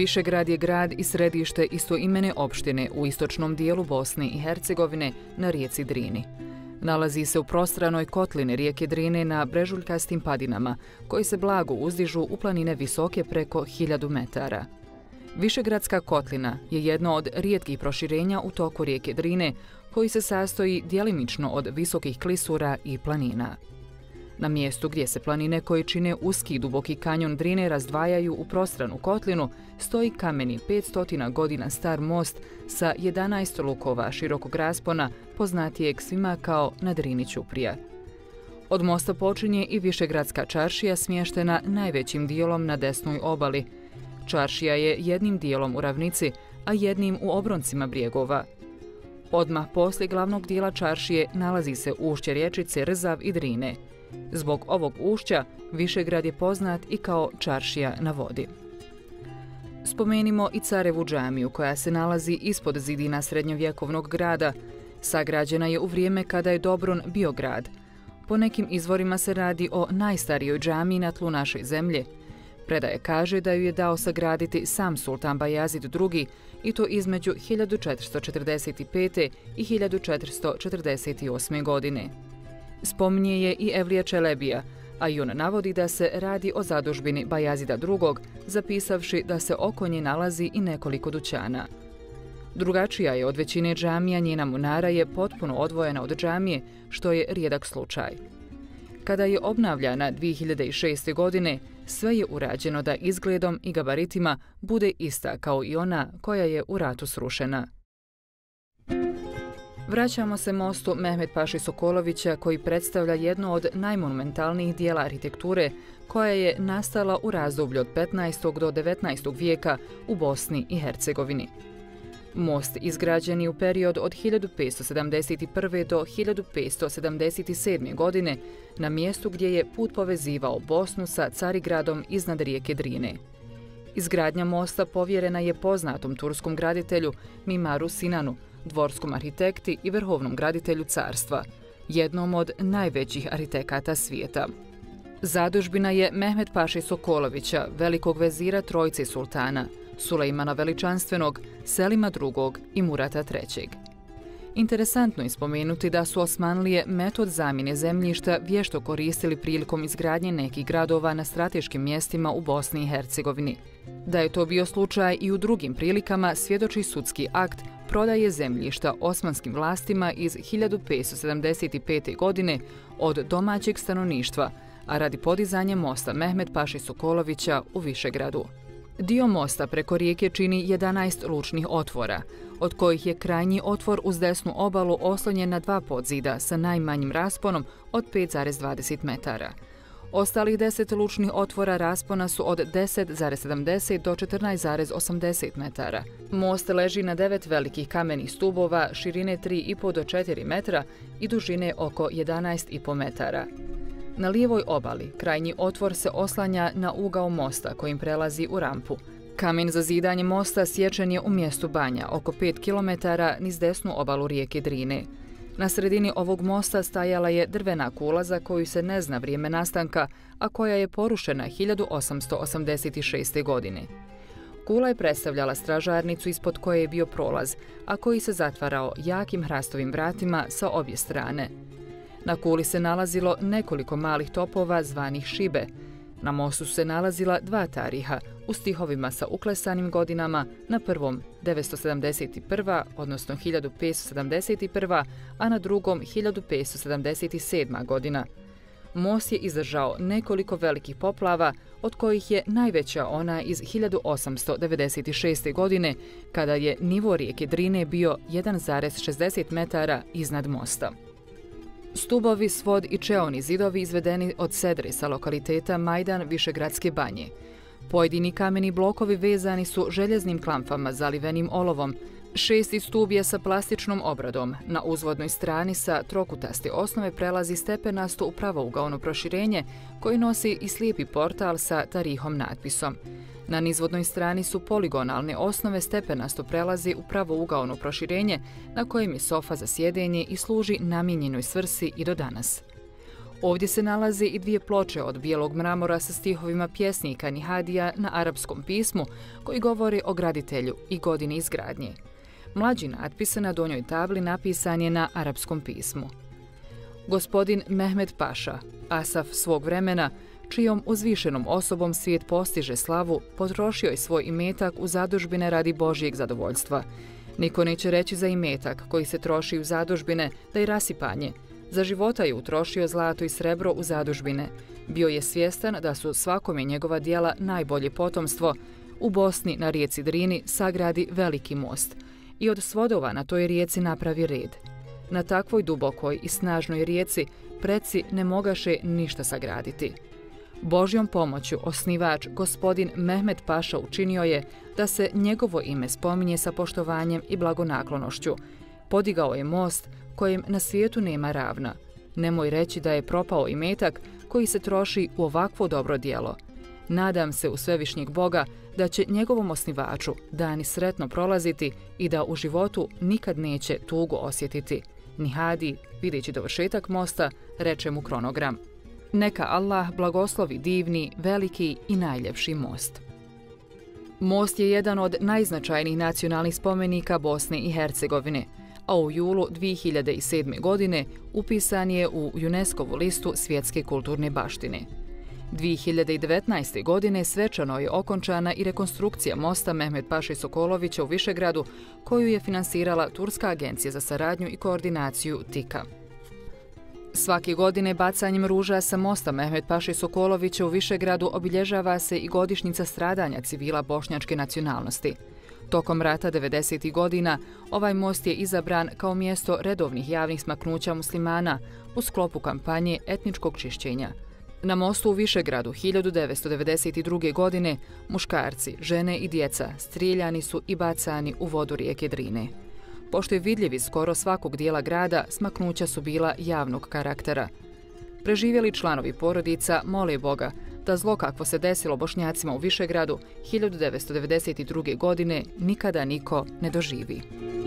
Višegrad je grad i središte istoimene opštine u istočnom dijelu Bosne i Hercegovine na rijeci Drini. Nalazi se u prostranoj kotlini rijeke Drine na brežuljkastim padinama, koji se blago uzdižu u planine visoke preko 1000 metara. Višegradska kotlina je jedno od rijetkih proširenja u toku rijeke Drine, koji se sastoji djelimično od visokih klisura i planina. Na mjestu gdje se planine koje čine uski i duboki kanjon Drine razdvajaju u prostranu kotlinu, stoji kameni 500 godina star most sa 11 lukova širokog raspona, poznatijeg svima kao na Drini ćuprija. Od mosta počinje i Višegradska čaršija smještena najvećim dijelom na desnoj obali. Čaršija je jednim dijelom u ravnici, a jednim u obroncima brijegova. Odmah poslije glavnog dijela čaršije nalazi se ušće rječice Rzav i Drine. Zbog ovog ušća Višegrad je poznat i kao čaršija na vodi. Spomenimo i Carevu džamiju koja se nalazi ispod zidina srednjovjekovnog grada. Sagrađena je u vrijeme kada je Dobron bio grad. Po nekim izvorima se radi o najstarijoj džamiji na tlu naše zemlje. Predaje kaže da ju je dao sagraditi sam sultan Bajazid II i to između 1445. i 1448. godine. Spominje je i Evlija Čelebija, a i on navodi da se radi o zadužbini Bajazida II, zapisavši da se oko nje nalazi i nekoliko dućana. Drugačija je od većine džamija, njena munara je potpuno odvojena od džamije, što je rijedak slučaj. Kada je obnavljana 2006. godine, sve je urađeno da izgledom i gabaritima bude ista kao i ona koja je u ratu srušena. Vraćamo se mostu Mehmet Paši Sokolovića koji predstavlja jedno od najmonumentalnijih dijela arhitekture koja je nastala u razdoblju od 15. do 19. vijeka u Bosni i Hercegovini. Most izgrađen je u period od 1571. do 1577. godine na mjestu gdje je put povezivao Bosnu sa Carigradom iznad rijeke Drine. Izgradnja mosta povjerena je poznatom turskom graditelju Mimaru Sinanu, dvorskom arhitekti i vrhovnom graditelju carstva, jednom od najvećih arhitekata svijeta. Zadužbina je Mehmet Paši Sokolovića, velikog vezira trojice sultana, Sulejmana Veličanstvenog, Selima II i Murata III. Interesantno je spomenuti da su Osmanlije metod zamjene zemljišta vješto koristili prilikom izgradnje nekih gradova na strateškim mjestima u Bosni i Hercegovini. Da je to bio slučaj i u drugim prilikama svjedoči sudski akt prodaje zemljišta osmanskim vlastima iz 1575. godine od domaćeg stanovništva, a radi podizanja mosta Mehmet Paši Sokolovića u Višegradu. Dio mosta preko rijeke čini 11 lučnih otvora, od kojih je krajnji otvor uz desnu obalu oslonjen na 2 podzida sa najmanjim rasponom od 5,20 metara. Ostalih 10 lučnih otvora raspona su od 10,70 do 14,80 metara. Most leži na 9 velikih kamenih stubova širine 3,5 do 4 metra i dužine oko 11,5 metara. Na lijevoj obali krajnji otvor se oslanja na ugao mosta kojim prelazi u rampu. Kamen za zidanje mosta sječen je u mjestu Banja, oko 5 km niz desnu obalu rijeke Drine. Na sredini ovog mosta stajala je drvena kula za koju se ne zna vrijeme nastanka, a koja je porušena 1886. godine. Kula je predstavljala stražarnicu ispod koje je bio prolaz, a koji se zatvarao jakim hrastovim vratima sa obje strane. Na kuli se nalazilo nekoliko malih topova zvanih šibe. Na mostu se nalazila 2 tariha u stihovima sa uklesanim godinama, na prvom 971. odnosno 1571. a na drugom 1577. godina. Most je izdržao nekoliko velikih poplava, od kojih je najveća ona iz 1896. godine, kada je nivo rijeke Drine bio 1,60 metara iznad mosta. Stubovi, svod i čeoni zidovi izvedeni od sedre sa lokaliteta Majdan Višegradske banje. Pojedini kameni blokovi vezani su željeznim klamfama zalivenim olovom. 6. stub je sa plastičnom obradom. Na uzvodnoj strani sa trokutaste osnove prelazi stepenasto u pravougaono proširenje koji nosi i slijepi portal sa tarihom natpisom. Na nizvodnoj strani su poligonalne osnove, stepenasto prelazi u pravougaono proširenje na kojem je sofa za sjedenje i služi namijenjenoj svrsi i do danas. Ovdje se nalaze i 2 ploče od bijelog mramora sa stihovima pjesnika Nihadija na arapskom pismu koji govori o graditelju i godini izgradnje. Mlađi natpis na donjoj tabli napisan je na arapskom pismu. Gospodin Mehmet Paša, asaf svog vremena, čijom uzvišenom osobom svijet postiže slavu, potrošio je svoj imetak u zadužbine radi Božjeg zadovoljstva. Niko neće reći za imetak koji se troši u zadužbine da je rasipanje. Za života je utrošio zlato i srebro u zadužbine. Bio je svjestan da su svakome njegova djela najbolje potomstvo. U Bosni na rijeci Drini sagradi veliki most i od svodova na toj rijeci napravi red. Na takvoj dubokoj i snažnoj rijeci preci ne mogaše ništa sagraditi. Božjom pomoću osnivač gospodin Mehmet Paša učinio je da se njegovo ime spominje sa poštovanjem i blagonaklonošću. Podigao je most kojem na svijetu nema ravna. Nemoj reći da je propao imetak koji se troši u ovakvo dobro djelo. Nadam se u svevišnjeg Boga da će njegovom osnivaču dani sretno prolaziti i da u životu nikad neće tugu osjetiti. Nihadi, videći dovršetak mosta, reče mu kronogram. Neka Allah blagoslovi divni, veliki i najljepši most. Most je jedan od najznačajnijih nacionalnih spomenika Bosne i Hercegovine, a u julu 2007. godine upisan je u UNESCO-vu listu svjetske kulturne baštine. 2019. godine svečano je okončana i rekonstrukcija mosta Mehmet Paše Sokolovića u Višegradu, koju je finansirala Turska agencija za saradnju i koordinaciju TIKA. Svake godine bacanjem ruža sa mosta Mehmet Paše Sokolovića u Višegradu obilježava se i godišnjica stradanja civila bošnjačke nacionalnosti. Tokom rata 90. godina ovaj most je izabran kao mjesto redovnih javnih smaknuća muslimana u sklopu kampanje etničkog čišćenja. Na mostu u Višegradu 1992. godine muškarci, žene i djeca strijeljani su i bacani u vodu rijeke Drine. Pošto je vidljiv iz skoro svakog dijela grada, smaknuća su bila javnog karaktera. Preživjeli članovi porodica mole Boga da zlo kakvo se desilo Bošnjacima u Višegradu 1992. godine nikada niko ne doživi.